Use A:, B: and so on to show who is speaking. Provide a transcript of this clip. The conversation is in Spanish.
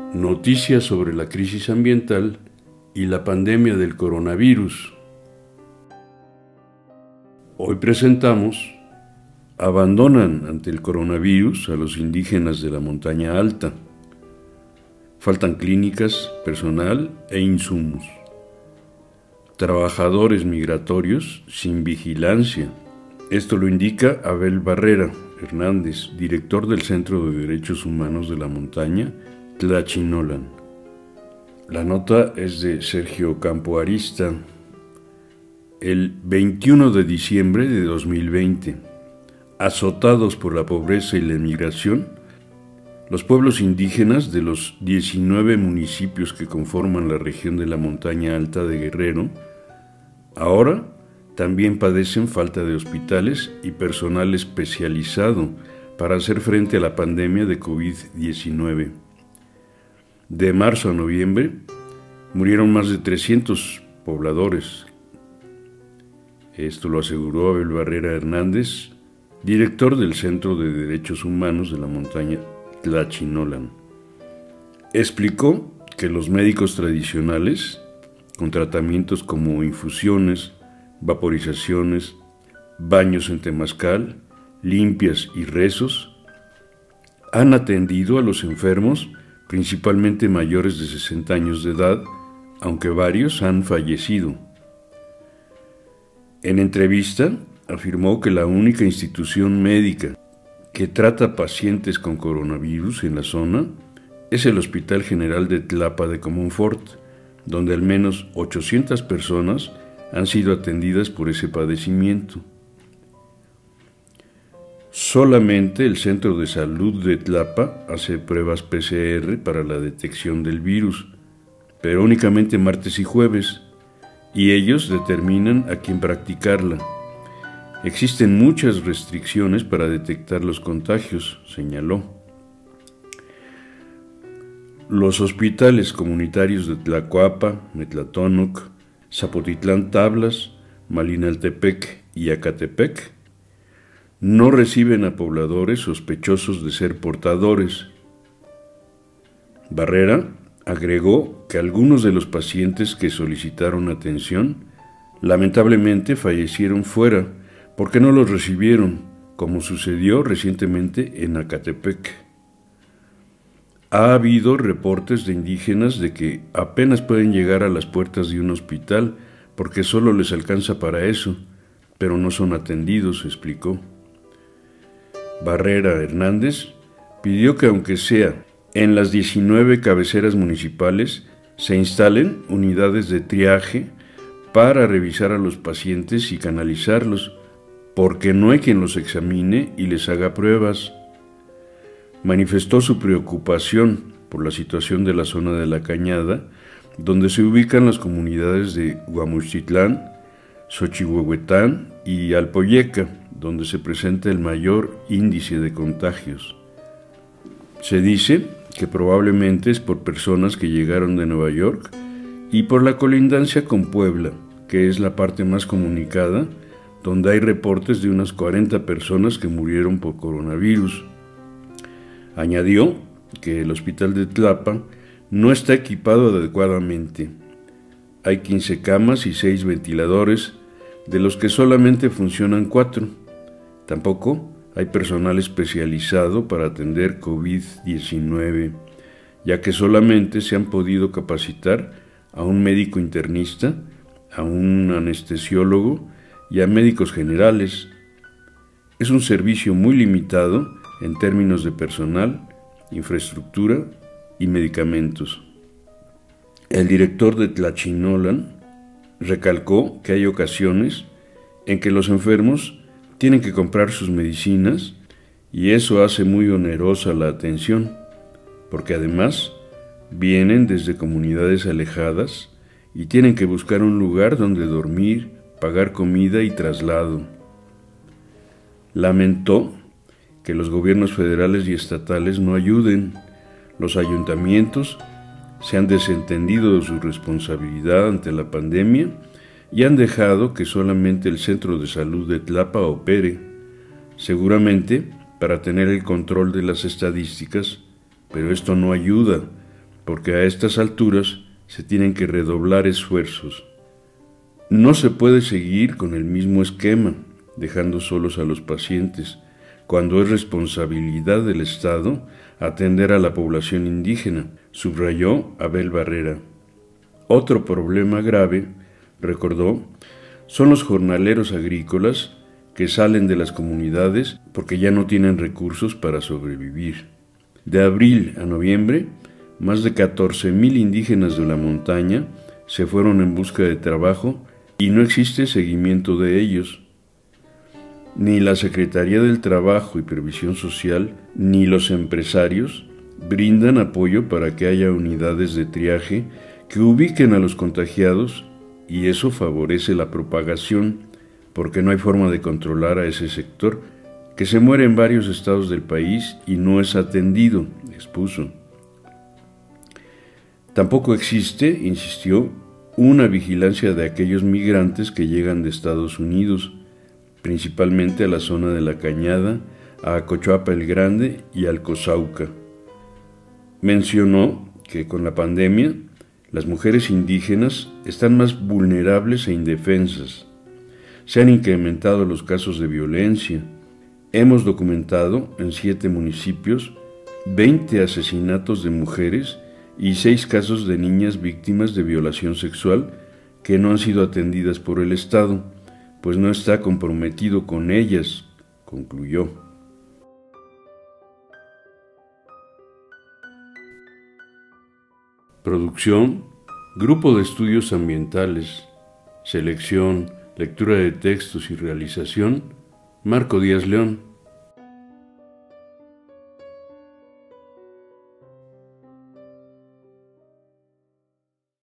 A: Noticias sobre la crisis ambiental y la pandemia del coronavirus. Hoy presentamos: abandonan ante el coronavirus a los indígenas de la montaña alta. Faltan clínicas, personal e insumos. Trabajadores migratorios sin vigilancia. Esto lo indica Abel Barrera Hernández, director del Centro de Derechos Humanos de la Montaña, Tlachinolan. La nota es de Sergio Campo Arista. El 21 de diciembre de 2020, azotados por la pobreza y la emigración, los pueblos indígenas de los 19 municipios que conforman la región de la montaña alta de Guerrero, ahora también padecen falta de hospitales y personal especializado para hacer frente a la pandemia de COVID-19. De marzo a noviembre, murieron más de 300 pobladores. Esto lo aseguró Abel Barrera Hernández, director del Centro de Derechos Humanos de la montaña Tlachinolan. Explicó que los médicos tradicionales, con tratamientos como infusiones, vaporizaciones, baños en temazcal, limpias y rezos, han atendido a los enfermos, principalmente mayores de 60 años de edad, aunque varios han fallecido. En entrevista, afirmó que la única institución médica que trata pacientes con coronavirus en la zona es el Hospital General de Tlapa de Comonfort, donde al menos 800 personas han sido atendidas por ese padecimiento. Solamente el Centro de Salud de Tlapa hace pruebas PCR para la detección del virus, pero únicamente martes y jueves, y ellos determinan a quién practicarla. Existen muchas restricciones para detectar los contagios, señaló. Los hospitales comunitarios de Tlacoapa, Metlatónoc, Zapotitlán Tablas, Malinaltepec y Acatepec no reciben a pobladores sospechosos de ser portadores. Barrera agregó que algunos de los pacientes que solicitaron atención lamentablemente fallecieron fuera porque no los recibieron, como sucedió recientemente en Acatepec. Ha habido reportes de indígenas de que apenas pueden llegar a las puertas de un hospital porque solo les alcanza para eso, pero no son atendidos, explicó. Barrera Hernández pidió que aunque sea en las 19 cabeceras municipales se instalen unidades de triaje para revisar a los pacientes y canalizarlos, porque no hay quien los examine y les haga pruebas. Manifestó su preocupación por la situación de la zona de La Cañada, donde se ubican las comunidades de Huamuchitlán, Xochihuehuetán y Alpoyeca, donde se presenta el mayor índice de contagios. Se dice que probablemente es por personas que llegaron de Nueva York y por la colindancia con Puebla, que es la parte más comunicada, donde hay reportes de unas 40 personas que murieron por coronavirus. Añadió que el hospital de Tlapa no está equipado adecuadamente. Hay 15 camas y 6 ventiladores, de los que solamente funcionan 4. Tampoco hay personal especializado para atender COVID-19, ya que solamente se han podido capacitar a un médico internista, a un anestesiólogo y a médicos generales. Es un servicio muy limitado en términos de personal, infraestructura y medicamentos. El director de Tlachinolan recalcó que hay ocasiones en que los enfermos tienen que comprar sus medicinas y eso hace muy onerosa la atención, porque además vienen desde comunidades alejadas y tienen que buscar un lugar donde dormir, pagar comida y traslado. Lamentó que los gobiernos federales y estatales no ayuden. Los ayuntamientos se han desentendido de su responsabilidad ante la pandemia y han dejado que solamente el Centro de Salud de Tlapa opere, seguramente para tener el control de las estadísticas, pero esto no ayuda, porque a estas alturas se tienen que redoblar esfuerzos. No se puede seguir con el mismo esquema, dejando solos a los pacientes, cuando es responsabilidad del Estado atender a la población indígena, subrayó Abel Barrera. Otro problema grave, recordó, son los jornaleros agrícolas que salen de las comunidades porque ya no tienen recursos para sobrevivir. De abril a noviembre, más de 14,000 indígenas de la montaña se fueron en busca de trabajo y no existe seguimiento de ellos. Ni la Secretaría del Trabajo y Previsión Social ni los empresarios brindan apoyo para que haya unidades de triaje que ubiquen a los contagiados, y eso favorece la propagación porque no hay forma de controlar a ese sector que se muere en varios estados del país y no es atendido, expuso. Tampoco existe, insistió, una vigilancia de aquellos migrantes que llegan de Estados Unidos, principalmente a la zona de La Cañada, a Acochuapa el Grande y al Cozauca. Mencionó que con la pandemia, las mujeres indígenas están más vulnerables e indefensas. Se han incrementado los casos de violencia. Hemos documentado en 7 municipios 20 asesinatos de mujeres y 6 casos de niñas víctimas de violación sexual que no han sido atendidas por el Estado, pues no está comprometido con ellas, concluyó. Producción, Grupo de Estudios Ambientales. Selección, lectura de textos y realización, Marco Díaz León.